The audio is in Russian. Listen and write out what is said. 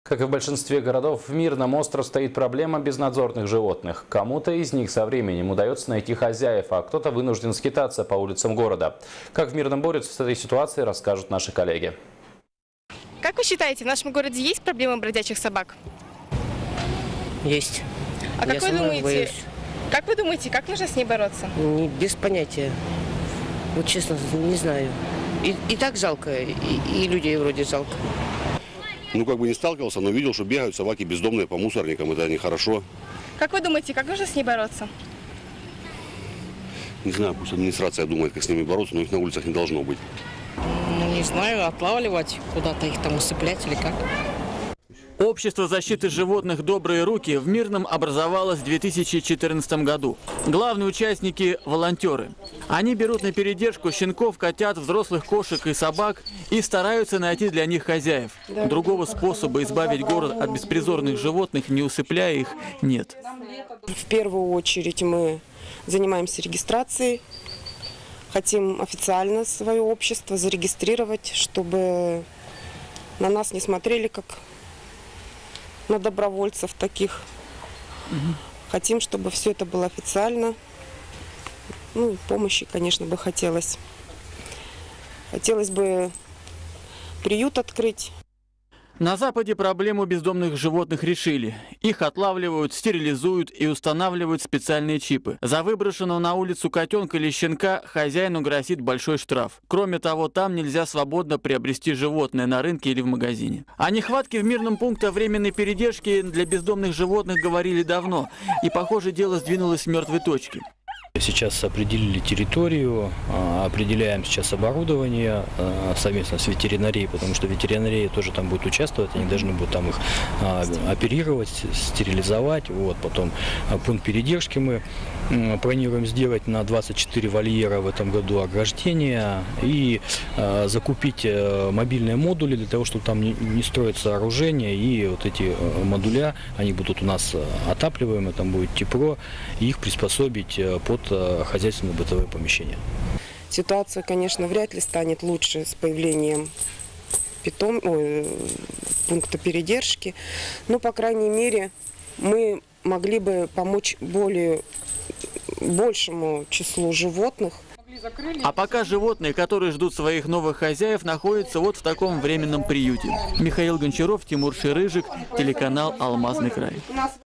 Как и в большинстве городов, в Мирном остро стоит проблема безнадзорных животных. Кому-то из них со временем удается найти хозяев, а кто-то вынужден скитаться по улицам города. Как в Мирном борются с этой ситуацией, расскажут наши коллеги. Как вы считаете, в нашем городе есть проблемы бродячих собак? Есть. А как вы думаете, как нужно с ней бороться? Без понятия. Вот честно, не знаю. И так жалко, и людей вроде жалко. Ну, как бы не сталкивался, но видел, что бегают собаки бездомные по мусорникам. Это нехорошо. Как вы думаете, как нужно с ней бороться? Не знаю, пусть администрация думает, как с ними бороться, но их на улицах не должно быть. Ну, не знаю, отлавливать, куда-то их там усыплять или как. Общество защиты животных «Добрые руки» в Мирном образовалось в 2014 году. Главные участники – волонтеры. Они берут на передержку щенков, котят, взрослых кошек и собак и стараются найти для них хозяев. Другого способа избавить город от беспризорных животных, не усыпляя их, нет. В первую очередь мы занимаемся регистрацией. Хотим официально свое общество зарегистрировать, чтобы на нас не смотрели как на добровольцев таких. Хотим, чтобы все это было официально. Ну, и помощи, конечно, бы хотелось. Хотелось бы приют открыть. На Западе проблему бездомных животных решили. Их отлавливают, стерилизуют и устанавливают специальные чипы. За выброшенного на улицу котенка или щенка хозяину грозит большой штраф. Кроме того, там нельзя свободно приобрести животное на рынке или в магазине. О нехватке в Мирном пункта временной передержки для бездомных животных говорили давно. И, похоже, дело сдвинулось с мертвой точки. Сейчас определили территорию, определяем сейчас оборудование совместно с ветеринарией, потому что ветеринария тоже там будет участвовать, они должны будут там их оперировать, стерилизовать. Вот, потом пункт передержки мы планируем сделать на 24 вольера в этом году ограждения и закупить мобильные модули для того, чтобы там не строить сооружения, и вот эти модуля, они будут у нас отапливаемые, там будет тепло, и их приспособить под хозяйственно-бытовое помещение. Ситуация, конечно, вряд ли станет лучше с появлением пункта передержки, но, по крайней мере, мы могли бы помочь большему числу животных. А пока животные, которые ждут своих новых хозяев, находятся вот в таком временном приюте. Михаил Гончаров, Тимур Ширыжик, телеканал «Алмазный край».